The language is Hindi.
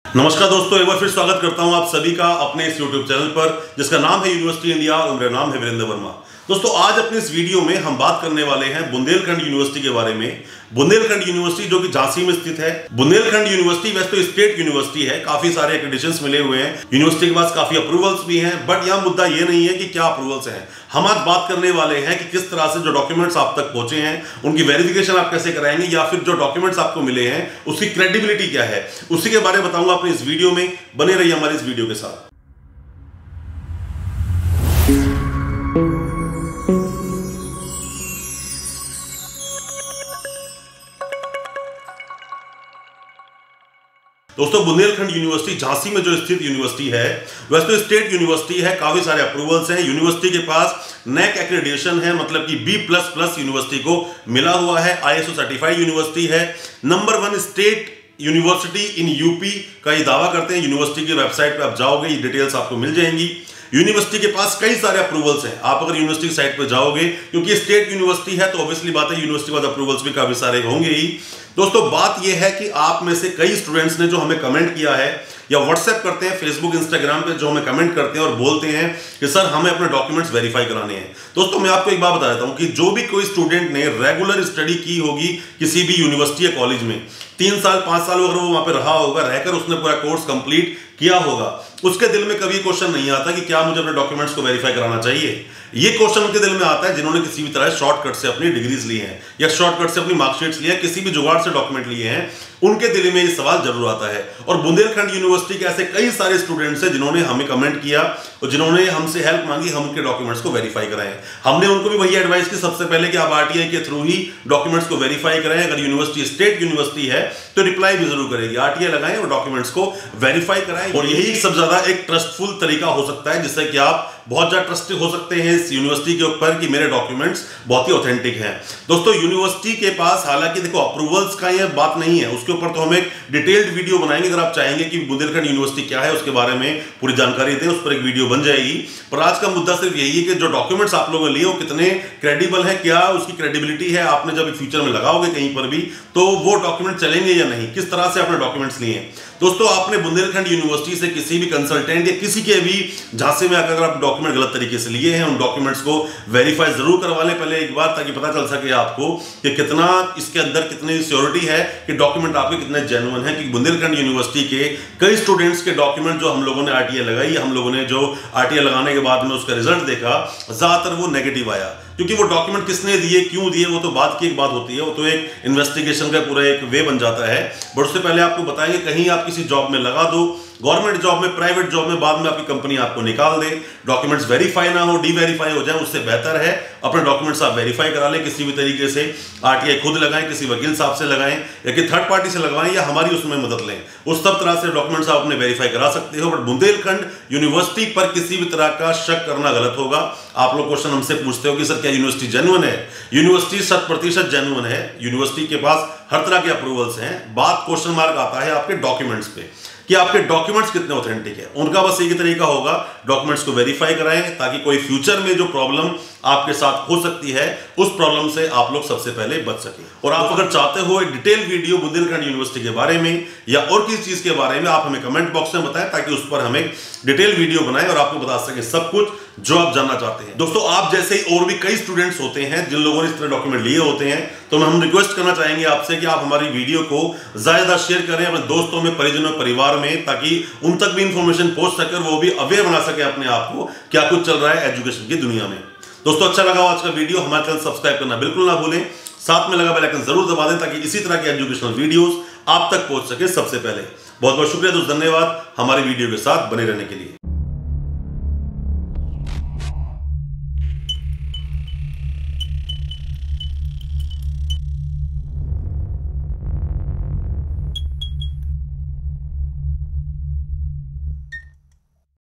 नमस्कार दोस्तों, एक बार फिर स्वागत करता हूं आप सभी का अपने इस YouTube चैनल पर जिसका नाम है यूनिवर्सिटी इंडिया और मेरा नाम है वीरेंद्र वर्मा। दोस्तों, आज अपने इस वीडियो में हम बात करने वाले हैं बुंदेलखंड यूनिवर्सिटी के बारे में। बुंदेलखंड यूनिवर्सिटी जो कि झांसी में स्थित है। बुंदेलखंड यूनिवर्सिटी वैसे तो स्टेट यूनिवर्सिटी है, काफी सारे एक्रेडिटेशंस मिले हुए हैं, यूनिवर्सिटी के पास काफी अप्रूवल्स भी हैं, बट यहाँ मुद्दा ये नहीं है कि क्या अप्रूवल्स हैं। हम आज बात करने वाले हैं कि किस तरह से जो डॉक्यूमेंट्स आप तक पहुंचे हैं उनकी वेरिफिकेशन आप कैसे कराएंगे, या फिर जो डॉक्यूमेंट्स आपको मिले हैं उसकी क्रेडिबिलिटी क्या है, उसी के बारे में बताऊंगा अपने इस वीडियो में। बने रहिए हमारे इस वीडियो के साथ। दोस्तों, बुंदेलखंड यूनिवर्सिटी झांसी में जो स्थित यूनिवर्सिटी है वैसे तो स्टेट यूनिवर्सिटी है, काफी सारे अप्रूवल्स हैं। यूनिवर्सिटी के पास नैक एक्रेडिटेशन है, मतलब कि B++ यूनिवर्सिटी को मिला हुआ है। ISO सर्टिफाइड यूनिवर्सिटी है। Number 1 state university in UP का ये दावा करते हैं। यूनिवर्सिटी की वेबसाइट पे आप जाओगे, ये डिटेल्स आपको मिल जाएंगी। यूनिवर्सिटी के पास कई सारे अप्रूवल्स हैं। आप अगर यूनिवर्सिटी की साइट पर जाओगे, क्योंकि स्टेट यूनिवर्सिटी है तो ऑब्वियसली बात है यूनिवर्सिटी के बाद अप्रूवल्स भी काफी सारे होंगे ही। दोस्तों, बात यह है कि आप में से कई स्टूडेंट्स ने जो हमें कमेंट किया है या व्हाट्सएप करते हैं, फेसबुक इंस्टाग्राम पे जो हमें कमेंट करते हैं और बोलते हैं कि सर हमें अपने डॉक्यूमेंट्स वेरीफाई कराने हैं। दोस्तों, मैं आपको एक बात बता देता हूं कि जो भी कोई स्टूडेंट ने रेगुलर स्टडी की होगी किसी भी यूनिवर्सिटी या कॉलेज में, 3 साल 5 साल अगर वो वहां पे रहा होगा, रहकर उसने पूरा कोर्स कंप्लीट किया होगा, उसके दिल में कभी क्वेश्चन नहीं आता कि क्या मुझे अपने डॉक्यूमेंट्स को वेरीफाई कराना चाहिए। ये क्वेश्चन उनके दिल में आता है जिन्होंने किसी भी तरह शॉर्टकट से अपनी डिग्रीज ली हैं या शॉर्टकट से अपनी मार्कशीट्स ली हैं, किसी भी जुगाड़ से डॉक्यूमेंट लिए हैं, उनके दिल में ये सवाल जरूर आता है। और बुंदेलखंड यूनिवर्सिटी के ऐसे कई सारे स्टूडेंट्स हैं जिन्होंने हमें कमेंट किया और जिन्होंने हमसे हेल्प मांगी, हम उनके डॉक्यूमेंट्स को वेरीफाई कराएं। हमने उनको भी वही एडवाइस की सबसे पहले कि आप RTI के थ्रू ही डॉक्यूमेंट्स को वेरीफाई कराएं। अगर यूनिवर्सिटी स्टेट यूनिवर्सिटी है तो रिप्लाई भी जरूर करेगी, RTI लगाएं और डॉक्यूमेंट्स को वेरीफाई कराएं। और यही सबसे ज्यादा एक ट्रस्टफुल तरीका हो सकता है जिससे कि आप बहुत ज्यादा ट्रस्टेड हो सकते हैं इस यूनिवर्सिटी के ऊपर कि मेरे डॉक्यूमेंट्स बहुत ही ऑथेंटिक हैं। दोस्तों, यूनिवर्सिटी के पास हालांकि देखो अप्रूवल्स का ये बात नहीं है, उसके ऊपर तो हम एक डिटेल्ड वीडियो बनाएंगे। अगर आप चाहेंगे कि बुंदेलखंड यूनिवर्सिटी क्या है उसके बारे में पूरी जानकारी दें, उस पर एक वीडियो बन जाएगी। पर आज का मुद्दा सिर्फ यही है कि जो डॉक्यूमेंट्स आप लोगों ने लिए वो कितने क्रेडिबल है, क्या उसकी क्रेडिबिलिटी है। आपने जब फ्यूचर में लगाओगे कहीं पर भी तो वो डॉक्यूमेंट चलेंगे या नहीं, किस तरह से आपने डॉक्यूमेंट्स लिए हैं। दोस्तों, आपने बुंदेलखंड यूनिवर्सिटी से किसी भी कंसल्टेंट या किसी के भी झांसे में अगर आप डॉक्यूमेंट गलत तरीके से लिए हैं, उन डॉक्यूमेंट्स को वेरीफाई जरूर करवा लें पहले एक बार, ताकि पता चल सके आपको कि कितना इसके अंदर कितनी श्योरिटी है कि डॉक्यूमेंट आपके कितने जेन्युइन है। कि बुंदेलखंड यूनिवर्सिटी के कई स्टूडेंट्स के डॉक्यूमेंट जो हम लोगों ने RTI लगाई, हम लोगों ने जो RTI लगाने के बाद में उसका रिजल्ट देखा, ज्यादातर वो नेगेटिव आया। क्योंकि वो डॉक्यूमेंट किसने दिए, क्यों दिए, वो तो बात की एक बात होती है, वो तो एक इन्वेस्टिगेशन का पूरा एक वे बन जाता है। बट उससे पहले आपको बताएंगे, कहीं आप किसी जॉब में लगा दो, गवर्नमेंट जॉब में, प्राइवेट जॉब में, बाद में आपकी कंपनी आपको निकाल दे, डॉक्यूमेंट्स वेरीफाई ना हो, डीवेरीफाई हो जाए, उससे बेहतर है अपने डॉक्यूमेंट्स आप वेरीफाई करा लें किसी भी तरीके से। RTI खुद लगाएं, किसी वकील साहब से लगाएं, या कि थर्ड पार्टी से लगवाएं, या हमारी उसमें मदद लें। उस सब तरह से डॉक्यूमेंट्स आप अपने वेरीफाई करा सकते हो। बट बुंदेलखंड यूनिवर्सिटी पर किसी भी तरह का शक करना गलत होगा। आप लोग क्वेश्चन हमसे पूछते हो कि सर क्या यूनिवर्सिटी जेन्युइन है? यूनिवर्सिटी 100% जेन्युइन है। यूनिवर्सिटी के पास हर तरह के अप्रूवल्स हैं। बात क्वेश्चन मार्क आता है आपके डॉक्यूमेंट्स पे कि आपके डॉक्यूमेंट्स कितने ऑथेंटिक है। उनका बस एक ही तरीका होगा, डॉक्यूमेंट्स को वेरीफाई कराएं, ताकि कोई फ्यूचर में जो प्रॉब्लम आपके साथ हो सकती है उस प्रॉब्लम से आप लोग सबसे पहले बच सकें। और आप अगर चाहते हो एक डिटेल वीडियो बुंदेलखंड यूनिवर्सिटी के बारे में या और किसी चीज के बारे में, आप हमें कमेंट बॉक्स में बताएं, ताकि उस पर हम एक डिटेल वीडियो बनाएं और आपको बता सकें सब कुछ जो आप जानना चाहते हैं। दोस्तों, आप जैसे ही और भी कई स्टूडेंट्स होते हैं जिन लोगों ने इस तरह डॉक्यूमेंट लिए होते हैं, तो हम रिक्वेस्ट करना चाहेंगे आपसे कि आप हमारी वीडियो को ज्यादा शेयर करें अपने दोस्तों में, परिजनों, परिवार में, ताकि उन तक भी इंफॉर्मेशन पहुंच सके और वो भी अवेयर बना सके अपने आप को क्या कुछ चल रहा है एजुकेशन की दुनिया में। दोस्तों, अच्छा लगा आज का वीडियो, हमारे चैनल सब्सक्राइब करना बिल्कुल ना भूलें, साथ में लगा बेल आइकन जरूर दबा दें, ताकि इसी तरह के एजुकेशनल वीडियोस आप तक पहुंच सके सबसे पहले। बहुत बहुत शुक्रिया दोस्तों, धन्यवाद हमारी वीडियो के साथ बने रहने के लिए।